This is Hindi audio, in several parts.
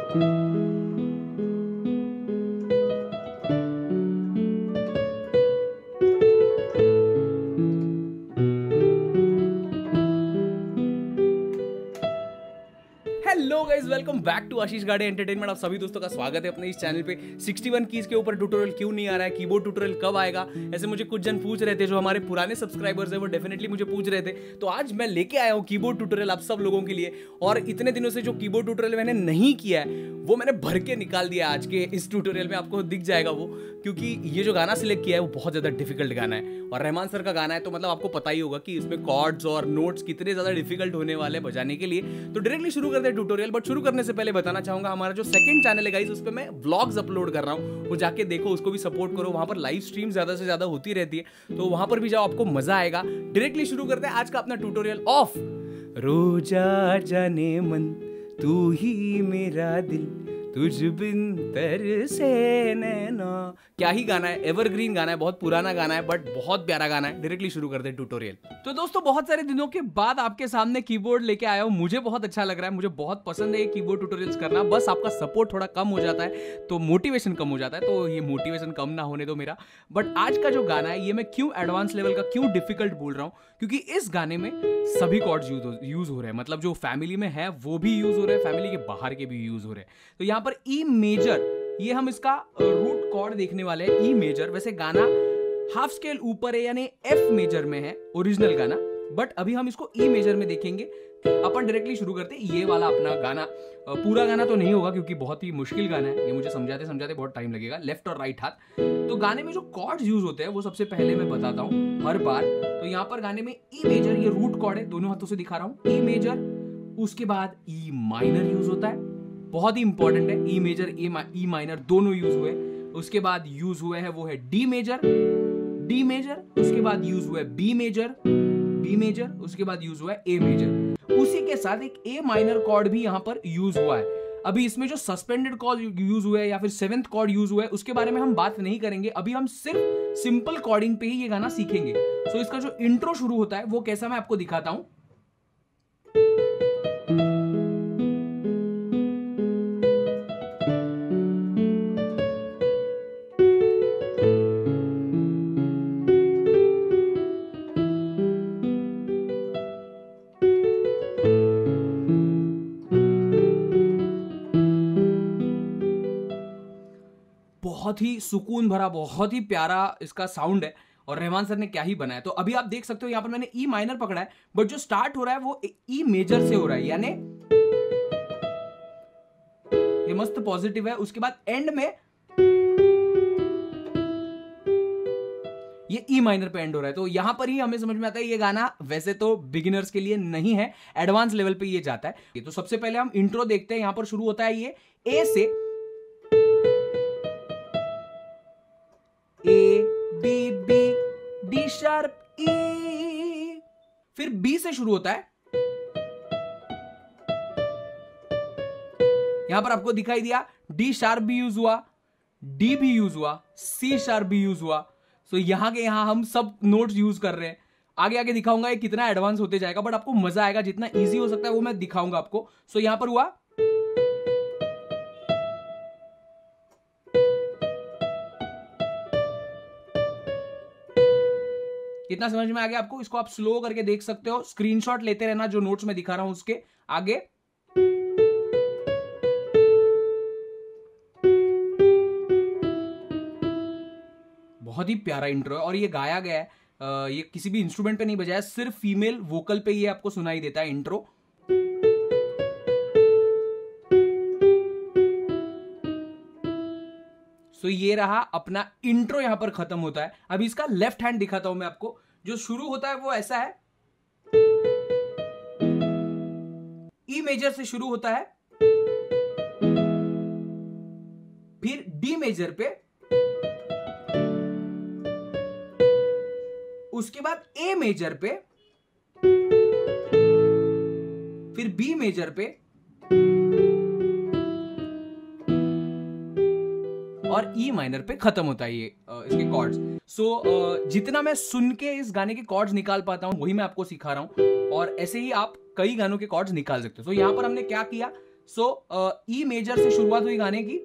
Hello guys, welcome back to Ashish Gade entertainment. आप सभी दोस्तों का स्वागत है अपने इस चैनल पे। 61 कीज के ऊपर ट्यूटोरियल क्यों नहीं आ रहा है, कीबोर्ड ट्यूटोरियल कब आएगा, ऐसे मुझे कुछ जन पूछ रहे थे। जो हमारे पुराने सब्सक्राइबर्स हैं वो डेफिनेटली मुझे पूछ रहे थे। तो आज मैं लेके आया हूँ कीबोर्ड ट्यूटोरियल आप सब लोगों के लिए। और इतने दिनों से जो कीबोर्ड ट्यूटोरियल मैंने नहीं किया है वो मैंने भर के निकाल दिया आज के इस ट्यूटोरियल में। आपको दिख जाएगा वो, क्योंकि ये जो गाना सिलेक्ट किया है वो बहुत ज्यादा डिफिकल्ट गाना है और रहमान सर का गाना है। तो मतलब आपको पता ही होगा कि इसमें कॉर्ड्स और नोट्स कितने ज्यादा डिफिकल्ट होने वाले बजाने के लिए। तो डायरेक्टली शुरू करते हैं ट्यूटोरियल। बट शुरू करने से पहले बताना चाहूंगा, हमारा जो सेकंड चैनल है गाइस, उस पे मैं व्लॉग्स अपलोड कर रहा हूँ, वो जाके देखो, उसको भी सपोर्ट करो। वहां पर लाइव स्ट्रीम ज्यादा से ज्यादा होती रहती है, तो वहां पर भी जाओ, आपको मजा आएगा। डायरेक्टली शुरू करते हैं आज का अपना ट्यूटोरियल ऑफ रोजा जाने मन तू ही मेरा दिल तुझ बिन तरसे नैना। क्या ही गाना है, एवरग्रीन गाना है, बहुत पुराना गाना है बट बहुत प्यारा गाना है। डायरेक्टली शुरू करते हैं ट्यूटोरियल। तो दोस्तों, बहुत सारे दिनों के बाद आपके सामने कीबोर्ड लेके आया हूं। मुझे बहुत अच्छा लग रहा है, मुझे बहुत पसंद है ये कीबोर्ड ट्यूटोरियल्स करना। बस आपका सपोर्ट थोड़ा कम हो जाता है तो मोटिवेशन कम हो जाता है, तो ये मोटिवेशन कम ना होने दो मेरा। बट आज का जो गाना है ये मैं क्यों एडवांस लेवल का, क्यों डिफिकल्ट बोल रहा हूँ, क्योंकि इस गाने में सभी कॉर्ड्स यूज हो रहे हैं। मतलब जो फैमिली में है वो भी यूज हो रहे हैं, फैमिली के बाहर के भी यूज हो रहे हैं। तो यहाँ पर ई मेजर, ये हम इसका रूट कॉर्ड देखने वाले हैं। ई मेजर, वैसे गाना हाफ स्केल ऊपर है यानी एफ मेजर में है ओरिजिनल गाना, बट अभी हम इसको ई मेजर में देखेंगे। अपन डायरेक्टली शुरू करते हैं ये वाला अपना गाना। पूरा गाना तो नहीं होगा क्योंकि बहुत ही मुश्किल गाना है, ये मुझे समझाते समझाते बहुत टाइम लगेगा। लेफ्ट और राइट हाथ। तो गाने में जो कॉर्ड्स यूज होते हैं वो सबसे पहले मैं बताता हूँ हर बार। तो यहाँ पर गाने में ई मेजर, ये रूट कॉर्ड है, दोनों हाथों से दिखा रहा हूँ, ई मेजर। उसके बाद ई माइनर यूज होता है, बहुत ही इंपॉर्टेंट है। ई मेजर ई माइनर दोनों यूज हुए। उसके बाद यूज हुए हैं वो है डी मेजर, डी मेजर। उसके बाद यूज हुआ है बी मेजर, बी मेजर। उसके बाद यूज हुआ है ए मेजर। उसी के साथ एक ए माइनर कॉर्ड भी यहां पर यूज हुआ है। अभी इसमें जो सस्पेंडेड कॉर्ड यूज हुआ है या फिर सेवेंथ कॉर्ड यूज हुआ है उसके बारे में हम बात नहीं करेंगे। अभी हम सिर्फ सिंपल कॉर्डिंग पे ही ये गाना सीखेंगे। सो इसका जो इंट्रो शुरू होता है वो कैसा मैं आपको दिखाता हूं। बहुत ही सुकून भरा, बहुत ही प्यारा इसका साउंड है और रहमान सर ने क्या ही बनाया। तो अभी आप देख सकते हो यहाँ पर मैंने ई माइनर पकड़ा है, बट जो स्टार्ट हो रहा है वो ई मेजर से हो रहा है, यानी ये मस्त पॉजिटिव है। उसके बाद एंड में ये ई माइनर पे एंड हो रहा है। तो यहां पर ही हमें समझ में आता है ये गाना वैसे तो बिगिनर्स के लिए नहीं है, एडवांस लेवल पे ये जाता है। तो सबसे पहले हम इंट्रो देखते हैं। यहां पर शुरू होता है ये ए से, A B B D sharp E, फिर बी से शुरू होता है। यहां पर आपको दिखाई दिया डी शार्प भी यूज हुआ, डी भी यूज हुआ, सी शार्प भी यूज हुआ। सो यहां के यहां हम सब नोट्स यूज कर रहे हैं। आगे आगे दिखाऊंगा ये कितना एडवांस होते जाएगा, बट आपको मजा आएगा। जितना इजी हो सकता है वो मैं दिखाऊंगा आपको। सो यहां पर हुआ कितना समझ में आ गया आपको? इसको आप स्लो करके देख सकते हो, स्क्रीनशॉट लेते रहना जो नोट्स में दिखा रहा हूं उसके आगे। बहुत ही प्यारा इंट्रो है और ये गाया गया है, ये किसी भी इंस्ट्रूमेंट पे नहीं बजाया, सिर्फ फीमेल वोकल पे ये आपको सुनाई देता है इंट्रो। सो ये रहा अपना इंट्रो, यहां पर खत्म होता है। अभी इसका लेफ्ट हैंड दिखाता हूं मैं आपको। जो शुरू होता है वो ऐसा है, ई मेजर से शुरू होता है, फिर डी मेजर पे, उसके बाद ए मेजर पे, फिर बी मेजर पे और ई माइनर पे खत्म होता है ये इसके कॉर्ड्स। सो जितना मैं सुन के इस गाने के कॉर्ड्स निकाल पाता हूं वही मैं आपको सिखा रहा हूं, और ऐसे ही आप कई गानों के कॉर्ड्स निकाल सकते हो। सो यहां पर हमने क्या किया, सो ई मेजर से शुरुआत हुई गाने की।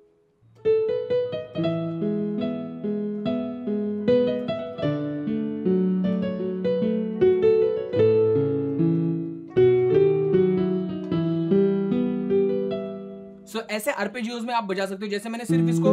सो ऐसे आर्पेजियोज में आप बजा सकते हो, जैसे मैंने सिर्फ इसको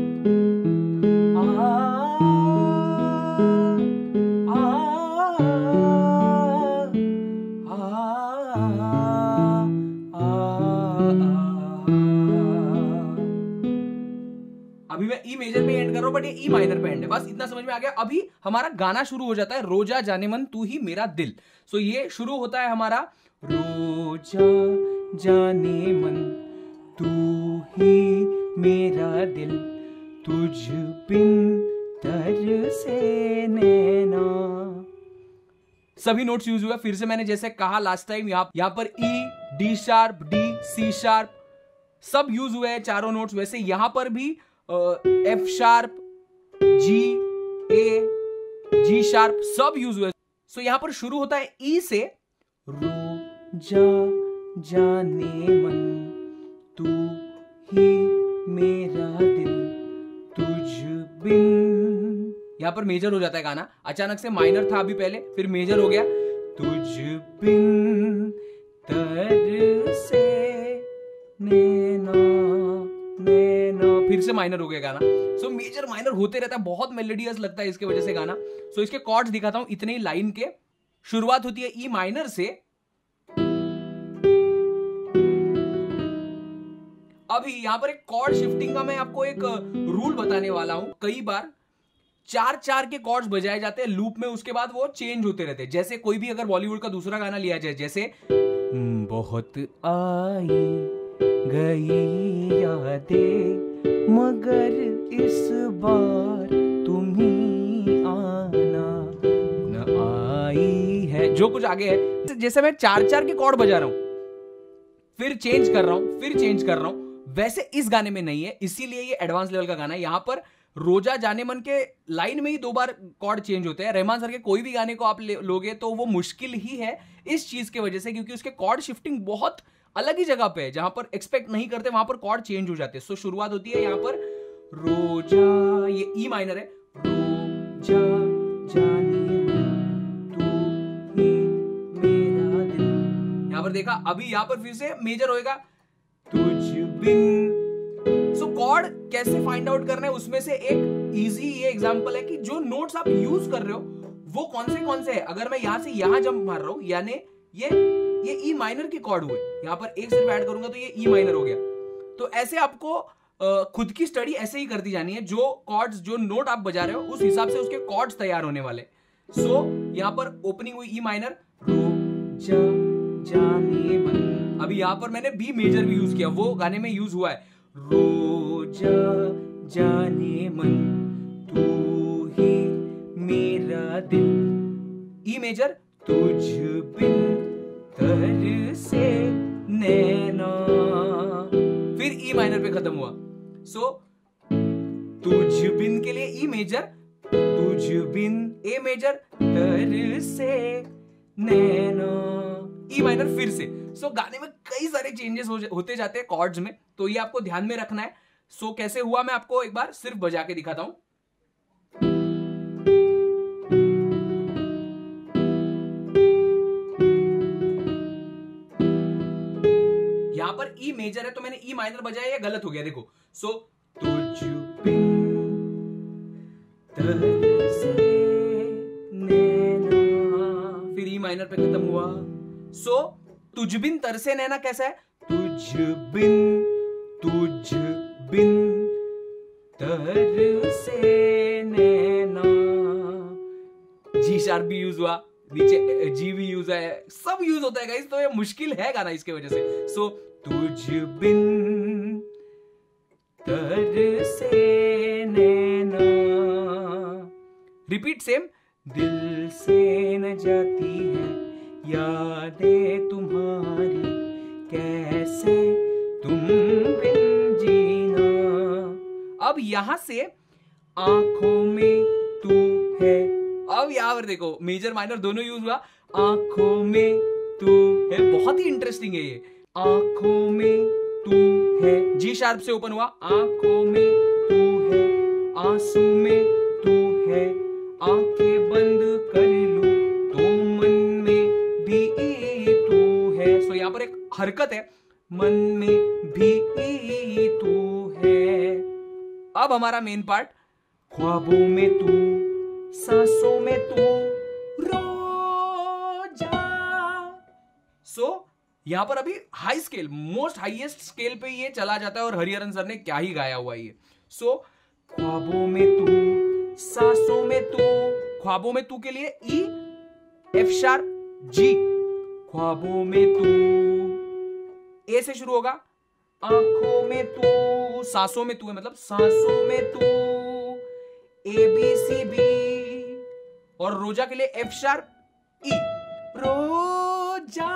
अभी मैं ई मेजर पे एंड कर रहा हूं, बट ये ई माइनर पे एंड है, बस इतना समझ में आ गया। अभी हमारा गाना शुरू हो जाता है, रोजा जाने मन तू ही मेरा दिल। सो ये शुरू होता है हमारा रोजा जाने मन तू ही मेरा दिल, तुझ बिन तरसे नैना। सभी नोट्स यूज हुआ, फिर से मैंने जैसे कहा लास्ट टाइम, यहां पर E, D sharp, D, C sharp सब यूज हुए हैं चारों नोट्स। वैसे यहां पर भी F sharp, G, A, G sharp सब यूज हुए। सो यहां पर शुरू होता है ई से, रोजा जाने मन तू ही मेरा दिल, तुझ बिन। यहां पर मेजर हो जाता है गाना, अचानक से माइनर था अभी पहले, फिर मेजर हो गया, तुझ बिन तरसे नैना नैना, फिर से माइनर हो गया गाना। सो मेजर माइनर होते रहता है, बहुत मेलोडियस लगता है इसके वजह से गाना। सो इसके कॉर्ड्स दिखाता हूं, इतने ही लाइन के। शुरुआत होती है ई माइनर से। अभी यहां पर एक कॉर्ड शिफ्टिंग का मैं आपको एक रूल बताने वाला हूं। कई बार 4-4 के कॉर्ड्स बजाए जाते हैं लूप में, उसके बाद वो चेंज होते रहते हैं। जैसे कोई भी अगर बॉलीवुड का दूसरा गाना लिया जाए, जैसे बहुत आई गई यादें मगर इस बार तुम ही आना न आई है, जो कुछ आगे है, जैसे मैं 4-4 के कॉर्ड बजा रहा हूं, फिर चेंज कर रहा हूं, फिर चेंज कर रहा हूं, वैसे इस गाने में नहीं है, इसीलिए ये एडवांस लेवल का गाना है। यहां पर रोजा जाने मन के लाइन में ही 2 बार कॉर्ड चेंज होते हैं। रहमान सर के कोई भी गाने को आप लोगे तो वो मुश्किल ही है इस चीज की वजह से, क्योंकि उसके कॉर्ड शिफ्टिंग बहुत अलग ही जगह पे है, जहां पर एक्सपेक्ट नहीं करते वहां पर कॉर्ड चेंज हो जाते हैं। सो शुरुआत होती है यहां पर रोजा, ये ई माइनर है, रोजा जाने मन तू ही मेरा दिल। यहां पर देखा, अभी यहां पर फिर से मेजर होएगा, तुझ बिन। सो कॉर्ड कैसे फाइंड आउट करना है, उसमें से एक इजी ये एग्जांपल है कि जो नोट्स आप यूज कर रहे हो वो कौन से है। अगर मैं यहां से यहां जंप मार रहा हूं, यानी ये ई माइनर के कॉर्ड हुए, यहां पर एक सिर्फ ऐड करूंगा तो ये ई माइनर हो गया। तो ऐसे आपको खुद की स्टडी ऐसे ही करती जानी है, जो कॉर्ड्स, जो नोट आप बजा रहे हो उस हिसाब से उसके कॉर्ड्स तैयार होने वाले। सो यहां पर ओपनिंग हुई ई माइनर, रोजा जाने मन। अभी यहां पर मैंने बी मेजर भी यूज किया, वो गाने में यूज हुआ है, रोजा जाने मन तू ही मेरा दिल, ई मेजर, तुझ बिन तरसे नैना, फिर ई माइनर पे खत्म हुआ। सो तुझ बिन के लिए ई मेजर, तुझ बिन ए मेजर, तरसे नैना, ई माइनर फिर से। सो गाने में कई सारे चेंजेस होते जाते हैं कॉर्ड्स में, तो ये आपको ध्यान में रखना है। सो कैसे हुआ मैं आपको एक बार सिर्फ बजा के दिखाता हूं। यहां पर ई मेजर है तो मैंने ई माइनर बजाया, ये गलत हो गया, देखो। सो तुझ बिन तरसे नैना, फिर ई माइनर पे खत्म हुआ। सो तुझ बिन तरसे नैना कैसा है, तुझ बिन तरसे नैना, जी शार्प भी यूज हुआ, नीचे जी भी यूज है, सब यूज होता है गाइस, तो ये मुश्किल है गाना इसके वजह से। सो तुझ बिन तरसे नैना, रिपीट सेम, दिल से न जाती है यादें तुम्हारी, कैसे तुम बिन जीना। अब यहां से आंखों में तू है, अब यहां पर देखो मेजर माइनर दोनों यूज हुआ, आंखों में तू है, बहुत ही इंटरेस्टिंग है ये। आंखों में तू है, जी शार्प से ओपन हुआ, आंखों में तू है, आंसू में तू है, आंखें बंद कर लूं तो मन में भी तू है। सो यहां पर एक हरकत है, मन में भी तू है। अब हमारा मेन पार्ट, ख्वाबों में तू, सांसों में तू, रोजा। सो यहां पर अभी high scale, most highest scale पे ये चला जाता है और हरिहरन सर ने क्या ही गाया हुआ है ये। सो ख्वाबों में तू, सांसों में तू, ख्वाबों में तू के लिए ई, एफ शार्प, जी, ख्वाबों में तू, ए से शुरू होगा, आंखों में तू, सांसों में तू है मतलब सांसों में तू, ए बी सी बी, और रोजा के लिए एफ शार्प, ई, रोजा,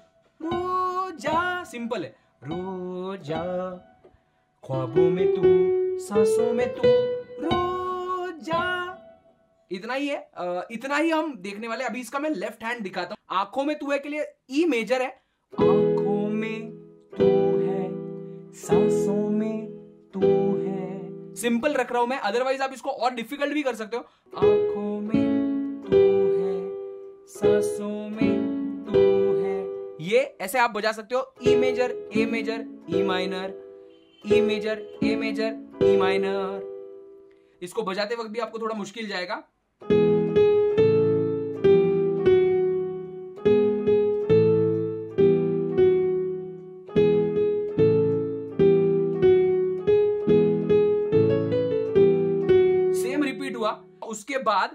रोजा, सिंपल है, रोजा, ख्वाबों में तू, सांसों में तू, रोजा। इतना ही है, इतना ही हम देखने वाले। अभी इसका मैं लेफ्ट हैंड दिखाता हूं। आंखों में तू है के लिए ई मेजर है, आंखों में तू है, सांसों में तू है, सिंपल रख रहा हूं मैं, अदरवाइज आप इसको और डिफिकल्ट भी कर सकते हो। आंखों में तू है, सांसों में तू है, ये ऐसे आप बजा सकते हो, E major, A major, E minor, E major, A major, E minor. इसको बजाते वक्त भी आपको थोड़ा मुश्किल जाएगा। सेम रिपीट हुआ। उसके बाद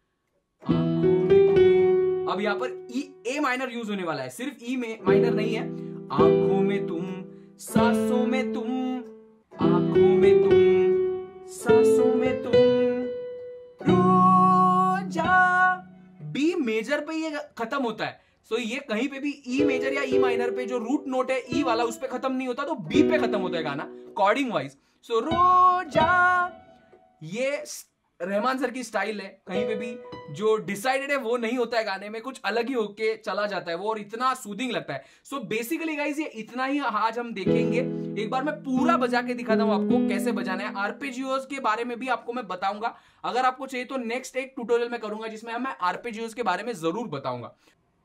अब यहां पर ए माइनर यूज होने वाला है, सिर्फ ई माइनर नहीं है। आंखों में तुम, सांसों में तुम, आंखों में तुम, सांसों में तुम, रोजा। बी मेजर पे ये खत्म होता है। सो ये कहीं पे भी ई मेजर या ई माइनर पे जो रूट नोट है ई वाला उस पे खत्म नहीं होता, तो बी पे खत्म होता है गाना कॉर्डिंग वाइज। सो रोजा, ये रहमान सर की स्टाइल है, कहीं पे भी जो डिसाइडेड है वो नहीं होता है गाने में, कुछ अलग ही होके चला जाता है वो, और इतना सूदिंग लगता है। सो बेसिकली गाइस ये इतना ही आज हम देखेंगे। एक बार मैं पूरा बजा के दिखाता हूं आपको कैसे बजाना है। आरपेजियोस के बारे में भी आपको मैं बताऊंगा, अगर आपको चाहिए तो नेक्स्ट एक ट्यूटोरियल में करूंगा जिसमें मैं आरपेजियोस के बारे में जरूर बताऊंगा।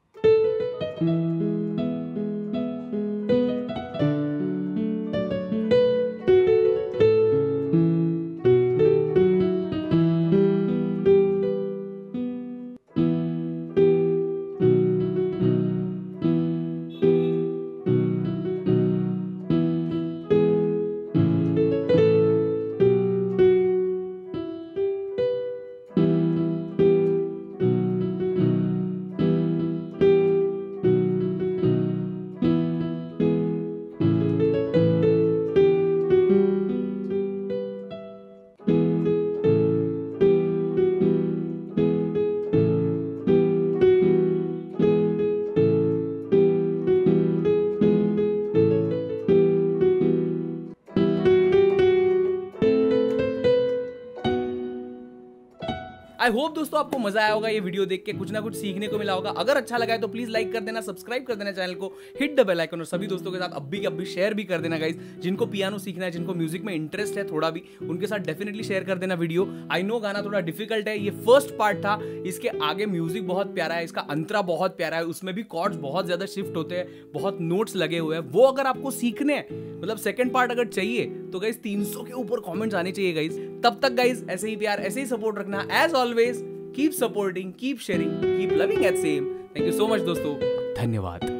आई होप दोस्तों आपको मजा आया होगा ये वीडियो देख के, कुछ ना कुछ सीखने को मिला होगा। अगर अच्छा लगा है तो प्लीज लाइक कर देना, सब्सक्राइब कर देना चैनल को, हिट द बेल आइकन, और सभी दोस्तों के साथ अभी शेयर भी कर देना गाइस। जिनको पियानो सीखना है, जिनको म्यूजिक में इंटरेस्ट है थोड़ा भी, उनके साथ डेफिनेटली शेयर कर देना वीडियो। आई नो गाना थोड़ा डिफिकल्ट है, ये फर्स्ट पार्ट था, इसके आगे म्यूजिक बहुत प्यारा है, इसका अंतरा बहुत प्यारा है, उसमें भी कॉर्ड्स बहुत ज्यादा शिफ्ट होते हैं, बहुत नोट्स लगे हुए हैं। वो अगर आपको सीखने हैं, मतलब सेकंड पार्ट अगर चाहिए तो गाइस 300 के ऊपर कमेंट्स आने चाहिए गाइस। तब तक गाइस ऐसे ही प्यार, ऐसे ही सपोर्ट रखना। As always keep supporting, keep sharing, keep loving at same. Thank you so much दोस्तों, धन्यवाद।